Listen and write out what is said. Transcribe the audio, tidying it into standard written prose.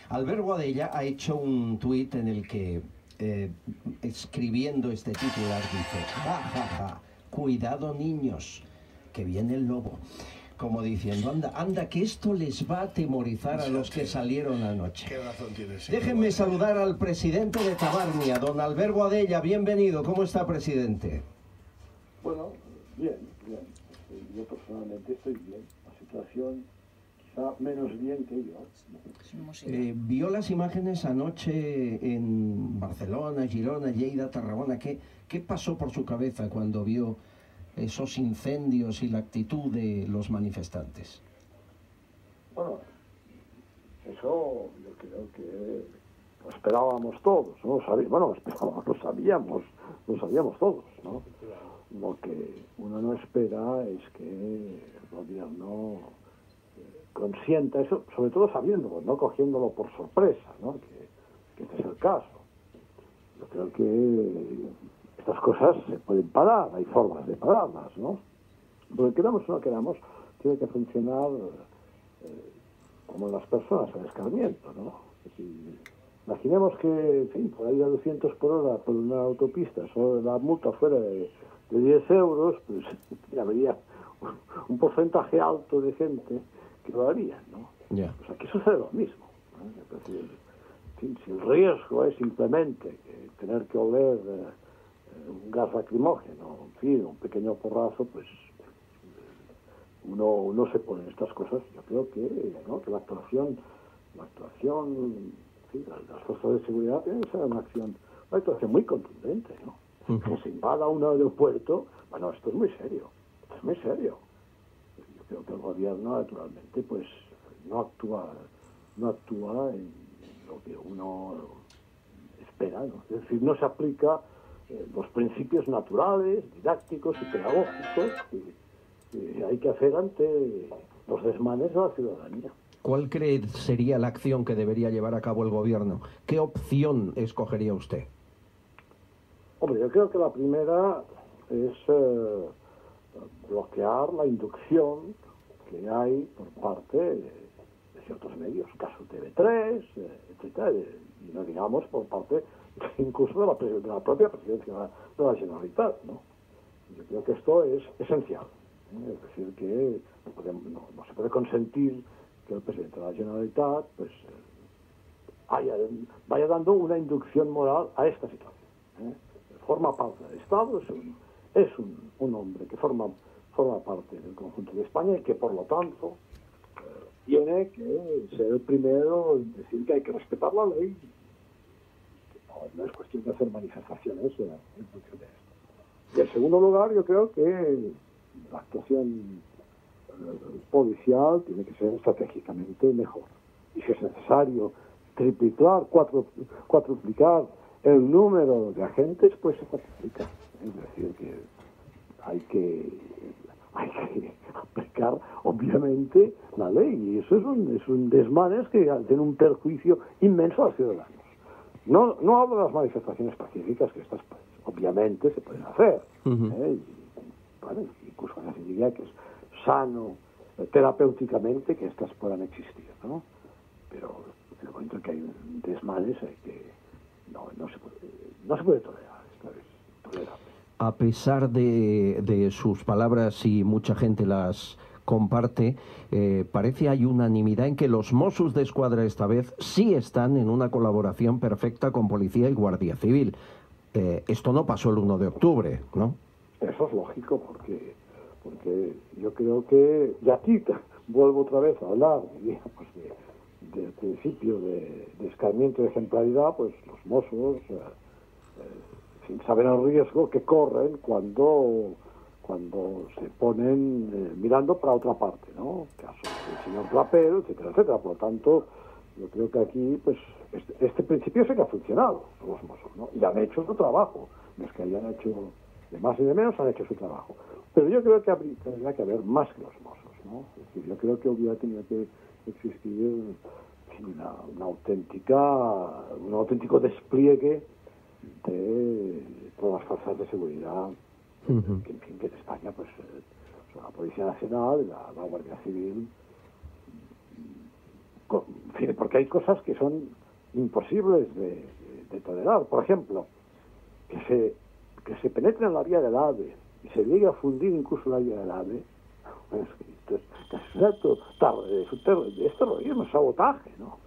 Albert Boadella ha hecho un tuit en el que, escribiendo este titular, dice: ja, ja, ja, cuidado niños, que viene el lobo. Como diciendo, anda, anda, que esto les va a atemorizar a los que salieron anoche. ¿Qué razón tienes? Déjenme saludar al presidente de Tabarnia, don Albert Boadella. Bienvenido. ¿Cómo está, presidente? Bueno, bien. Yo personalmente estoy bien. La situación quizá menos bien que yo. Vio las imágenes anoche en Barcelona, Girona, Lleida, Tarragona. ¿Qué pasó por su cabeza cuando vio esos incendios y la actitud de los manifestantes? Bueno, eso yo creo que lo esperábamos todos, ¿no? Lo sabíamos todos, ¿no? Lo que uno no espera es que el gobierno consienta eso, sobre todo sabiéndolo, no cogiéndolo por sorpresa, ¿no? Que este es el caso. Yo creo que estas cosas se pueden parar, hay formas de pararlas, ¿no? Porque queramos o no queramos, tiene que funcionar como en las personas, el escarmiento, ¿no? Es decir, imaginemos que, en fin, por ahí a 200 por hora por una autopista, solo la multa fuera de 10 euros, pues ya habría un porcentaje alto de gente que lo haría, ¿no? Yeah. Pues aquí sucede lo mismo, ¿no? Es decir, si el riesgo es simplemente tener que oler un gas lacrimógeno, en fin, un pequeño porrazo, pues uno se pone en estas cosas. Yo creo que, ¿no? Que la actuación, en fin, las fuerzas de seguridad tienen que ser una actuación muy contundente, ¿no? Que se invada un aeropuerto, bueno, esto es muy serio. Yo creo que el gobierno, naturalmente, pues no actúa en lo que uno espera, ¿no? Es decir, no se aplica los principios naturales, didácticos y pedagógicos que hay que hacer ante los desmanes de la ciudadanía. ¿Cuál cree sería la acción que debería llevar a cabo el gobierno? ¿Qué opción escogería usted? Hombre, yo creo que la primera es bloquear la inducción que hay por parte de ciertos medios, caso TV3, etcétera, y no digamos por parte incluso de la propia presidencia de la Generalitat, ¿no? Yo creo que esto es esencial, ¿eh? Es decir, que no se puede consentir que el presidente de la Generalitat pues vaya dando una inducción moral a esta situación, ¿eh? Forma parte del Estado, es un hombre que forma parte del conjunto de España y que por lo tanto tiene que ser el primero en decir que hay que respetar la ley. No es cuestión de hacer manifestaciones en función de esto. Y en segundo lugar, yo creo que la actuación policial tiene que ser estratégicamente mejor. Y si es necesario triplicar, cuatruplicar el número de agentes, pues se cuatriplica. Es decir, que hay que aplicar obviamente la ley, y eso es un desmanes que tiene un perjuicio inmenso a los ciudadanos. No hablo de las manifestaciones pacíficas, que estas pues, obviamente se pueden hacer, y, bueno, incluso se diría que es sano terapéuticamente que estas puedan existir, ¿no? Pero en el momento en que hay un desmanes no se puede tolerar, esto es intolerable. A pesar de sus palabras, y mucha gente las comparte, parece hay unanimidad en que los Mossos d'Esquadra esta vez sí están en una colaboración perfecta con Policía y Guardia Civil. Esto no pasó el 1 de octubre, ¿no? Eso es lógico, porque yo creo que, y aquí vuelvo otra vez a hablar, digamos, del principio de escarmiento y de ejemplaridad, pues los Mossos saben el riesgo que corren cuando se ponen mirando para otra parte, ¿no? Caso del señor Trapero, etcétera, etcétera. Por lo tanto, yo creo que aquí, pues, este principio sí que ha funcionado, los Mossos, ¿no? Y han hecho su trabajo. Los que hayan hecho de más y de menos han hecho su trabajo. Pero yo creo que tendría que haber más que los Mossos, ¿no? Es decir, yo creo que hubiera tenido que existir un auténtico despliegue de todas las fuerzas de seguridad que en España, pues son la Policía Nacional y la Guardia Civil, fin, porque hay cosas que son imposibles de tolerar. Por ejemplo, que se penetre en la vía del AVE y se llegue a fundir incluso la vía del AVE, pues, esto es terrorismo, es sabotaje, ¿no?